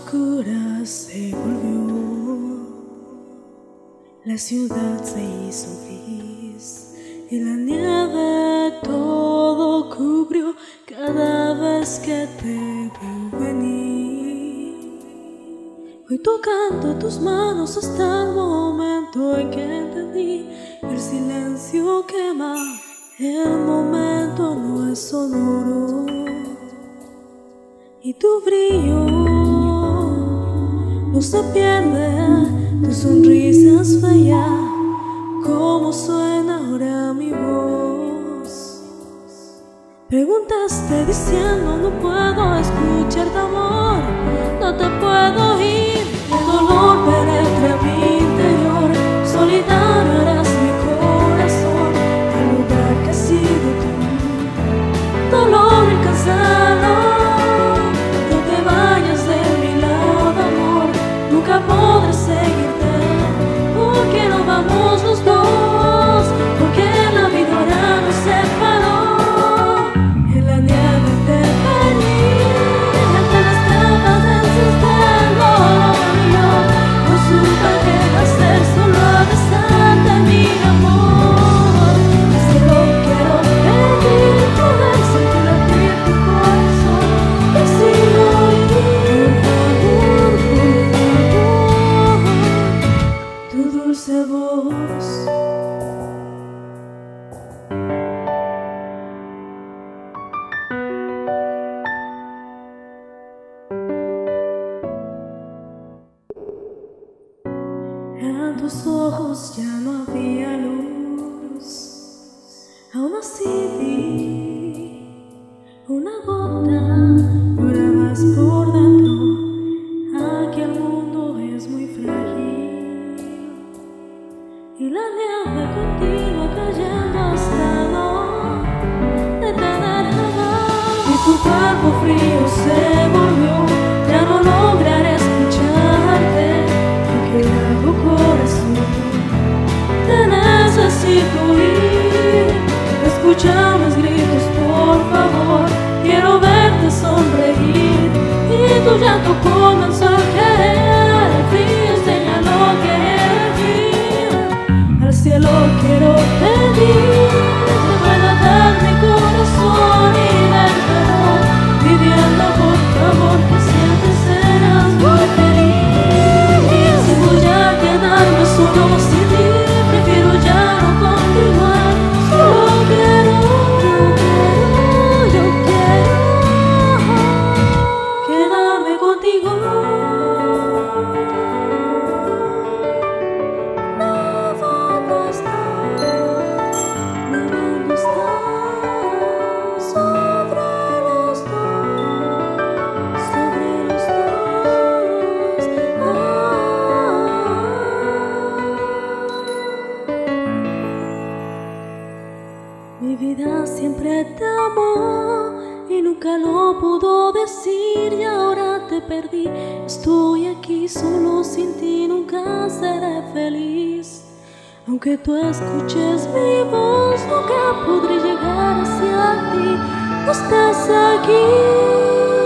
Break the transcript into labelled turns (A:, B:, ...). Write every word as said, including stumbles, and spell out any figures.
A: oscura se volvió, la ciudad se hizo gris y la nieve todo cubrió cada vez que te veo venir. Voy tocando tus manos hasta el momento en que entendí que el silencio quema, el momento no es sonoro y tu brillo no se pierde, tu sonrisa es bella, como suena ahora mi voz. Preguntaste diciendo no puedo escucharte amor, no te puedo oír, el dolor penetra mi interior, solitario eres mi corazón, el lugar que ha sido tú, dolor incansado. Nunca podré seguirte, porque no vamos los dos, porque la vida ahora nos separó. En la nieve te perdí, entre las trampas venciste el dolor y yo no supe qué hacer, solo abrazarte mi amor. Solo quiero pedir poder sentir latir tu corazón, y sigo dulce voz. En tus ojos ya no había luz, aún así vi una gota, llorabas por dentro. Aquí el mundo es muy frágil y la nieve continúa cayendo hasta no detener jamás. Y tu cuerpo frío se volvió, ya no lograré escucharte, porque hago corazón, te necesito oír. Escucha mis gritos por favor, quiero verte sonreír, y tu llanto comenzó a caer, el frío señaló que era el fin. Al cielo quiero pedir que pueda dar mi corazón y darte amor, pidiendo por favor que siempre serás muy feliz. Si voy a quedarme solo sin ti, prefiero ya no continuar. Solo quiero, yo quiero, yo quiero quedarme contigo. Mi vida siempre te amó y nunca lo pudo decir, y ahora te perdí. Estoy aquí solo sin ti, nunca seré feliz. Aunque tú escuches mi voz, nunca podré llegar hacia ti. No estás aquí.